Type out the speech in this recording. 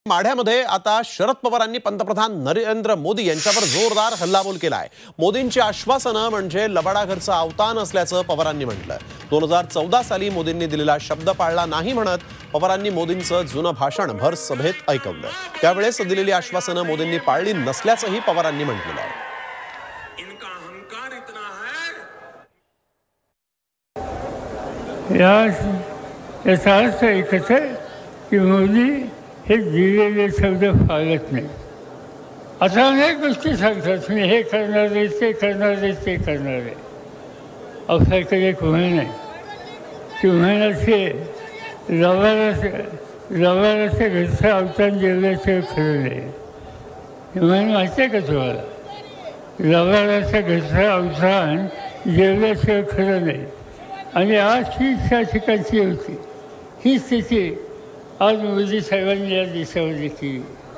माढ्यामध्ये आता शरद पवारांनी पंतप्रधान नरेंद्र मोदी यांच्यावर जोरदार हल्लाबोल केलाय। मोदींची आश्वासनं म्हणजे लबाडाघरचं अवतान असल्याचं पवारांनी म्हटलं। 2014 साली मोदींनी दिलेला शब्द पाळला नाही म्हणत पवारांनी मोदींचं जुनं भाषण भर सभेत ऐकवलं। त्यावेळेस दिलेली आश्वासनं मोदींनी पाळली नसल्याचंही पवारांनी म्हटलं आहे। इनका अहंकार इतना है याचा अर्थ एकच आहे की मोदी हे दिलेले शब्द पाळत नाही। आता अनेक गोष्टी सांगतात, मी हे करणार आहे, ते करणार आहे, ते करणार आहे। अवसाकडे एक म्हण आहे की म्हणाचे लवाराच्या घरचं अवतान जेवल्याशिवाय खरं नाही। हे म्हण माहिती आहे का तुम्हाला? लवाराच्या घरचं अवतान जेवल्याशिवाय खरं नाही। आणि आज ही त्या ठिकाणची होती ही स्थिती आज मोदी साहेबांनी या देशामध्ये केली।